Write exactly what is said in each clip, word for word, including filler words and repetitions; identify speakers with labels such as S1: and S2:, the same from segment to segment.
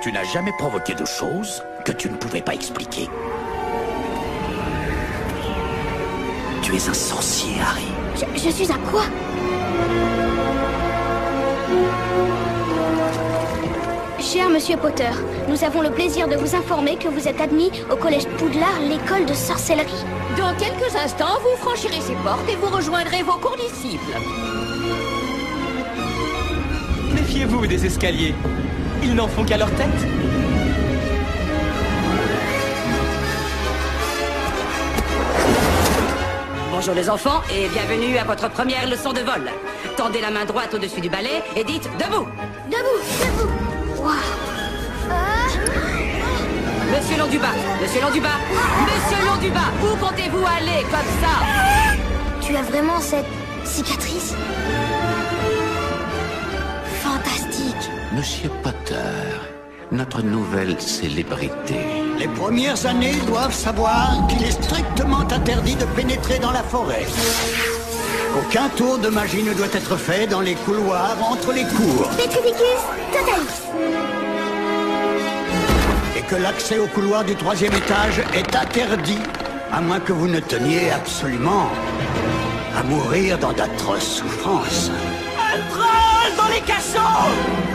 S1: Tu n'as jamais provoqué de choses que tu ne pouvais pas expliquer. Tu es un sorcier, Harry.
S2: Je, je suis un quoi? Cher Monsieur Potter, nous avons le plaisir de vous informer que vous êtes admis au Collège Poudlard, l'école de sorcellerie.
S3: Dans quelques instants, vous franchirez ces portes et vous rejoindrez vos condisciples.
S4: Méfiez-vous des escaliers. Ils n'en font qu'à leur tête.
S3: Bonjour les enfants et bienvenue à votre première leçon de vol. Tendez la main droite au-dessus du balai et dites debout.
S2: Debout, debout. Waouh. Ah.
S3: Monsieur Londubat, Monsieur Londubat, Monsieur Londubat, où comptez-vous aller comme ça?
S2: Tu as vraiment cette cicatrice? Fantastique.
S1: Monsieur Potter, notre nouvelle célébrité.
S5: Les premières années doivent savoir qu'il est strictement interdit de pénétrer dans la forêt. Aucun tour de magie ne doit être fait dans les couloirs entre les cours.
S2: Petrificus totalis.
S5: Et que l'accès au couloir du troisième étage est interdit, à moins que vous ne teniez absolument à mourir dans d'atroces souffrances.
S4: Un troll dans les cachots!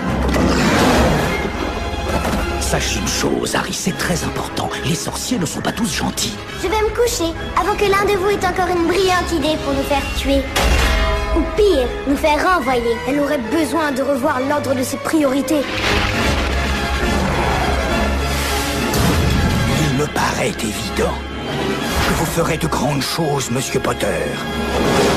S1: Sache une chose, Harry, c'est très important. Les sorciers ne sont pas tous gentils.
S2: Je vais me coucher avant que l'un de vous ait encore une brillante idée pour nous faire tuer. Ou pire, nous faire renvoyer. Elle aurait besoin de revoir l'ordre de ses priorités.
S5: Il me paraît évident que vous ferez de grandes choses, Monsieur Potter.